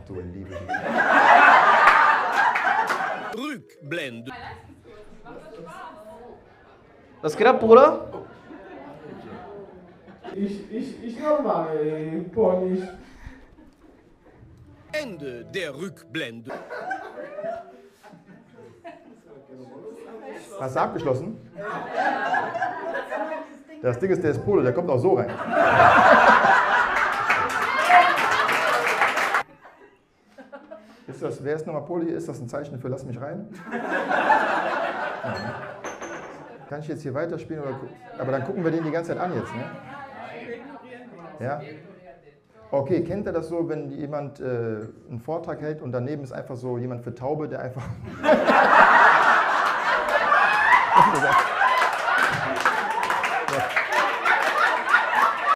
du liebe Rückblende. Was geht ab, Bruder? Ich nochmal, Pony. Ende der Rückblende. Hast du abgeschlossen? Das Ding ist, der ist Pole, der kommt auch so rein. Ist das, wer ist nochmal Pole hier? Ist das ein Zeichen für lass mich rein? Ja. Kann ich jetzt hier weiterspielen? Oder, aber dann gucken wir den die ganze Zeit an jetzt, ne? Ja? Okay, kennt ihr das so, wenn jemand einen Vortrag hält und daneben ist einfach so jemand für Taube, der einfach...